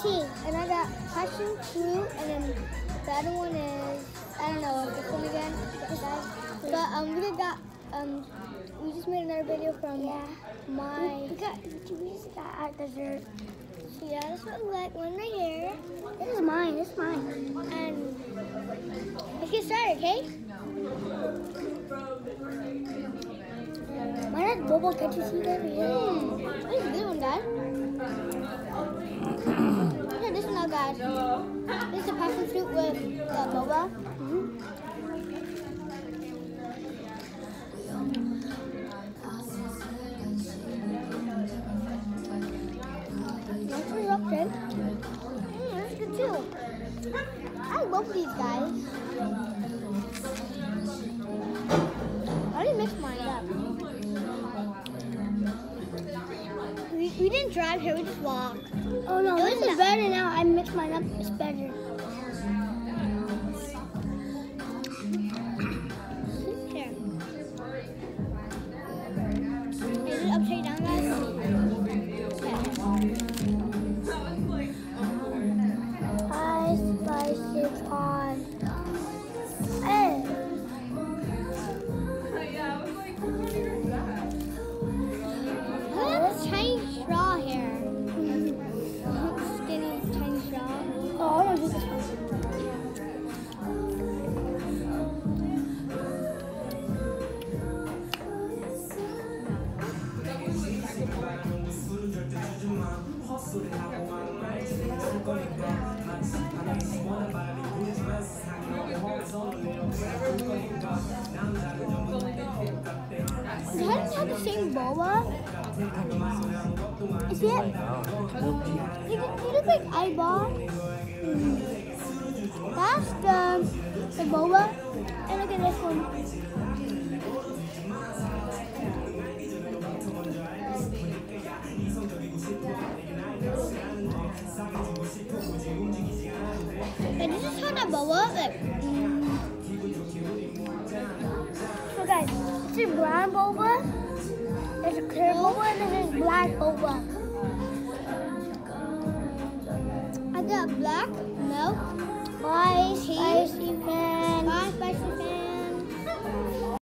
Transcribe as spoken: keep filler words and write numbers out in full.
tea. And I got passion fruit, and then the other one is, I don't know, this one again. But um, we got, um, we just made another video from Yeah. my, We got, we just got our dessert. so yeah, this one like one right here. This is mine. This is mine. And let's get started, okay? Mine has boba. Can't you see that? Hmm, this is a good one, guys. Look at this one now, guys. This is a passion fruit with uh, boba. Mm-hmm. That's pretty good. Mm, that's good too. I like both of these guys. I didn't mix mine up. We, we didn't drive here, we just walked. Oh no, It this wasn't is better now. I mixed mine up. It's better. Here. Is it upside down, guys? Ice spices on. Hey. Look at this tiny straw here. Skinny, tiny straw. Oh, I want to do this one. Does it have the same boba? Is it? You, you look like eyeball. That's the, the boba. And look at this one. And this is how the boba, like, mm. So guys, this is brown boba. There's a clear boba and then there's black boba. I got black